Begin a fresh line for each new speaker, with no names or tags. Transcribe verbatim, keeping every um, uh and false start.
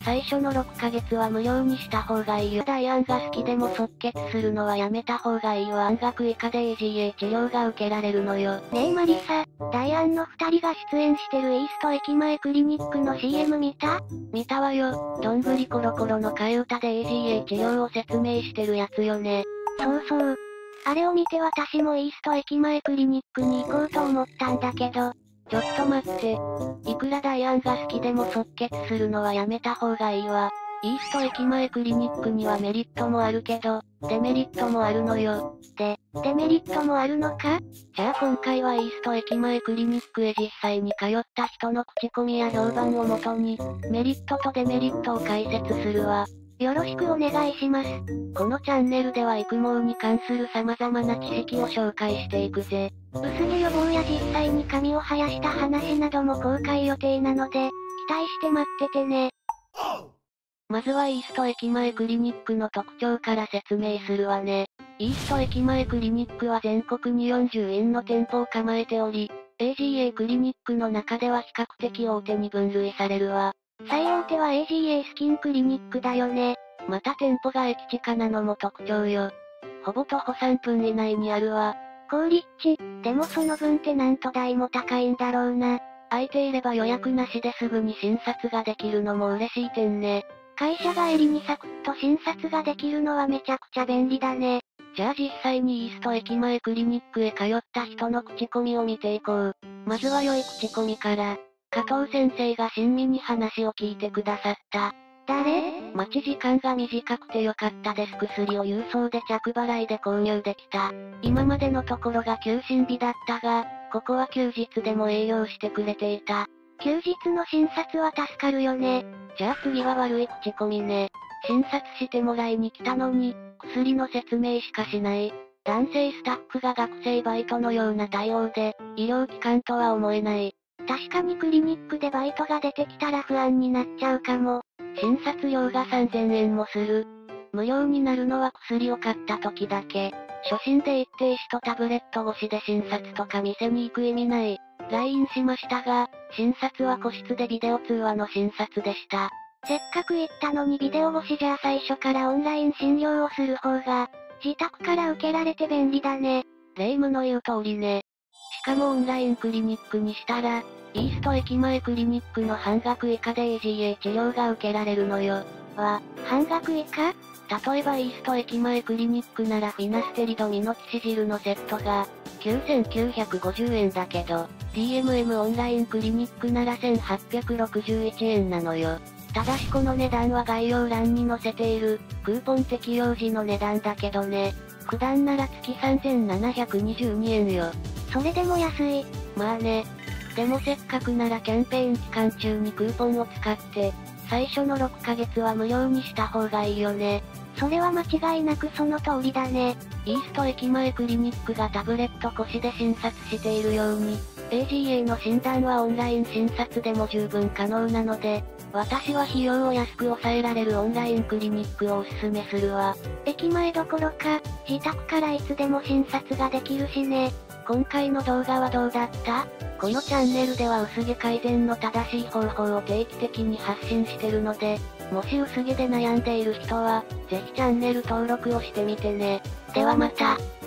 最初のろっかげつは無料にした方がいいよ。大安が好きでも即決するのはやめた方がいいわ。安額以下で エージーエー 治療が受けられるのよ。
ねえマリサ、大安の二人が出演してるイースト駅前クリニックの シーエム 見た？
見たわよ。どんぐりコロコロの替え歌で エージーエー 治療を説明してるやつよね。
そうそう。あれを見て私もイースト駅前クリニックに行こうと思ったんだけど。
ちょっと待って。いくら大安が好きでも即決するのはやめた方がいいわ。イースト駅前クリニックにはメリットもあるけど、デメリットもあるのよ。
で、デメリットもあるのか？
じゃあ今回はイースト駅前クリニックへ実際に通った人の口コミや評判をもとに、メリットとデメリットを解説するわ。
よろしくお願いします。
このチャンネルでは育毛に関する様々な知識を紹介していくぜ。
薄毛予防や実際に髪を生やした話なども公開予定なので、期待して待っててね。
まずはイースト駅前クリニックの特徴から説明するわね。イースト駅前クリニックは全国によんじゅうえんの店舗を構えており、エージーエー クリニックの中では比較的大手に分類されるわ。
最大手は エージーエー スキンクリニックだよね。
また店舗が駅近なのも特徴よ。ほぼ徒歩さんぷん以内にあるわ。
好立地、でもその分ってなんと代も高いんだろうな。
空いていれば予約なしですぐに診察ができるのも嬉しい点ね。
会社帰りにサクッと診察ができるのはめちゃくちゃ便利だね。
じゃあ実際にイースト駅前クリニックへ通った人の口コミを見ていこう。まずは良い口コミから。加藤先生が親身に話を聞いてくださった。
誰？
待ち時間が短くてよかったです。薬を郵送で着払いで購入できた。今までのところが休診日だったが、ここは休日でも営業してくれていた。
休日の診察は助かるよね。
じゃあ次は悪い口コミね。診察してもらいに来たのに、薬の説明しかしない。男性スタッフが学生バイトのような対応で、医療機関とは思えない。
確かにクリニックでバイトが出てきたら不安になっちゃうかも。
診察料がさんぜんえんもする。無料になるのは薬を買った時だけ。初診で一定紙とタブレット越しで診察とか店に行く意味ない。ライン しましたが、診察は個室でビデオ通話の診察でした。
せっかく行ったのにビデオ越しじゃあ最初からオンライン診療をする方が、自宅から受けられて便利だね。
霊夢の言う通りね。しかもオンラインクリニックにしたら、イースト駅前クリニックの半額以下で エージーエー 治療が受けられるのよ。
わ、半額以下？
例えばイースト駅前クリニックならフィナステリドミノキシジルのセットが、きゅうせんきゅうひゃくごじゅうえんだけど、ディーエムエム オンラインクリニックならせんはっぴゃくろくじゅういちえんなのよ。ただしこの値段は概要欄に載せている、クーポン適用時の値段だけどね。普段なら月さんぜんななひゃくにじゅうにえんよ。
それでも安い。
まあね。でもせっかくならキャンペーン期間中にクーポンを使って、最初のろっかげつは無料にした方がいいよね。
それは間違いなくその通りだね。
イースト駅前クリニックがタブレット越しで診察しているように、エージーエー の診断はオンライン診察でも十分可能なので、私は費用を安く抑えられるオンラインクリニックをおすすめするわ。
駅前どころか、自宅からいつでも診察ができるしね。
今回の動画はどうだった？このチャンネルでは薄毛改善の正しい方法を定期的に発信してるので、もし薄毛で悩んでいる人は、ぜひチャンネル登録をしてみてね。ではまた。